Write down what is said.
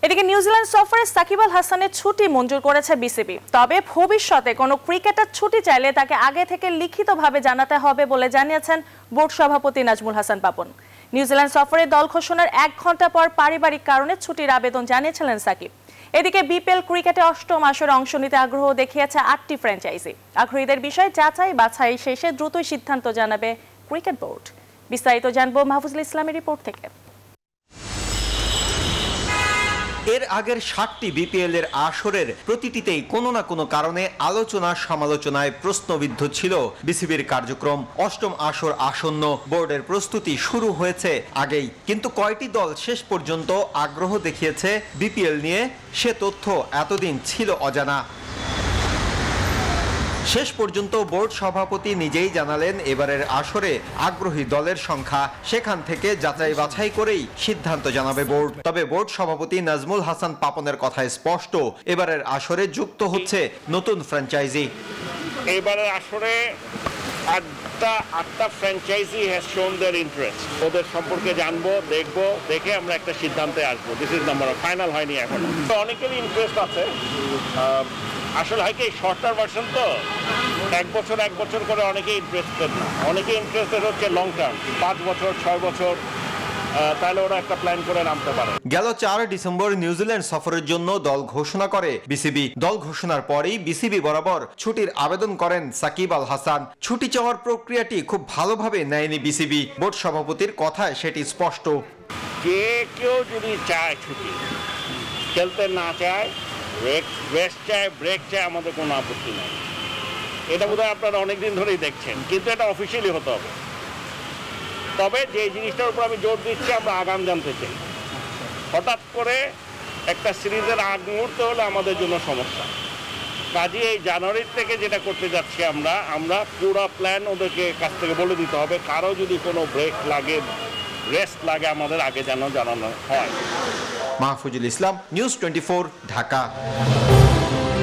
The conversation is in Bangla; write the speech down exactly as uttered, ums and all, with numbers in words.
এদিকে নিউজিল্যান্ড সফরে সাকিব আল হাসানের ছুটি মঞ্জুর করেছে বিসিবি। তবে ভবিষ্যতে কোনো ক্রিকেটার ছুটি চাইলে তাকে আগে থেকে লিখিতভাবে জানাতে হবে বলে জানিয়েছেন বোর্ড সভাপতি নাজমুল হাসান পাপন। নিউজিল্যান্ড সফরে দল ঘোষণার এক ঘন্টা পর পারিবারিক কারণে ছুটির আবেদন জানিয়েছিলেন সাকিব। এদিকে বিপিএল ক্রিকেটে অষ্টম আসরে অংশ নিতে আগ্রহ দেখিয়েছে আটটি ফ্র্যাঞ্চাইজি। আগ্রহীদের বিষয়ে যাচাই বাছাই শেষে দ্রুতই সিদ্ধান্ত জানাবে ক্রিকেট বোর্ড। বিস্তারিত জানবো মাহফুজুল ইসলামের রিপোর্ট থেকে। এর আগের ষাটটি বিপিএল এর আসরের প্রতিটিতেই কোনো না কোনো কারণে আলোচনা সমালোচনায় প্রশ্নবিদ্ধ ছিল বিসিবির কার্যক্রম। অষ্টম আসর আসন্ন, বোর্ডের প্রস্তুতি শুরু হয়েছে আগেই, কিন্তু কয়টি দল শেষ পর্যন্ত আগ্রহ দেখিয়েছে বিপিএল নিয়ে সে তথ্য এতদিন ছিল অজানা। শেষ পর্যন্ত বোর্ড সভাপতি নিজেই জানালেন এবারের আসরে আগ্রহী দলের সংখ্যা, সেখান থেকে যাচাই বাছাই করেই সিদ্ধান্ত জানাবে বোর্ড। তবে বোর্ড সভাপতি নাজমুল হাসান পাপনের কথায় স্পষ্ট, এবারের আসরে যুক্ত হচ্ছে নতুন ফ্র্যাঞ্চাইজি। এবারের আসরে আটটা আটটা ফ্র্যাঞ্চাইজি হ্যাজ শোন দেয়ার ইন্টারেস্ট। ওদের সম্পর্কে জানবো, দেখবো, দেখে আমরা একটা সিদ্ধান্তে আসবো। দিস ইজ নাম্বার ফাইনাল হয়নি এখনো। অনেকেরই ইন্টারেস্ট আছে। আসলে হয় কি, শর্টার ভার্সন তো এক বছর এক বছর করে অনেকে ইন্টারেস্টেড না, অনেকে ইন্টারেস্টেড হচ্ছে লং টার্ম, পাঁচ বছর ছয় বছর, তাহলে ওরা একটা প্ল্যান করে নামতে পারে। গেল চার ডিসেম্বর নিউজিল্যান্ড সফরের জন্য দল ঘোষণা করে বিসিবি। দল ঘোষণার পরেই বিসিবি বরাবর ছুটির আবেদন করেন সাকিব আল হাসান। ছুটি চাওয়ার প্রক্রিয়াটি খুব ভালোভাবে নেয়নি বিসিবি। বোর্ড সভাপতির কথায় সেটি স্পষ্ট। যে কেউ যদি চায় ছুটি, খেলতে না চায়, রেস্ট চায়, ব্রেক চায়, আমাদের কোনো আপত্তি নেই। এটা বোধহয় আপনারা অনেকদিন ধরেই দেখছেন, কিন্তু এটা অফিসিয়ালি হতে হবে। তবে যে জিনিসটার উপর আমি জোর দিচ্ছি, আমরা আগাম জানতে চাই। হঠাৎ করে একটা সিরিজের আগ মুহূর্তে হলে আমাদের জন্য সমস্যা। কাজে এই জানুয়ারির থেকে যেটা করতে যাচ্ছি আমরা আমরা পুরো প্ল্যান ওদেরকে কাছ থেকে বলে দিতে হবে। কারো যদি কোনো ব্রেক লাগে, রেস্ট লাগে, আমাদের আগে যেন জানানো হয়। Mahfuzul Islam, news twenty four, Dhaka.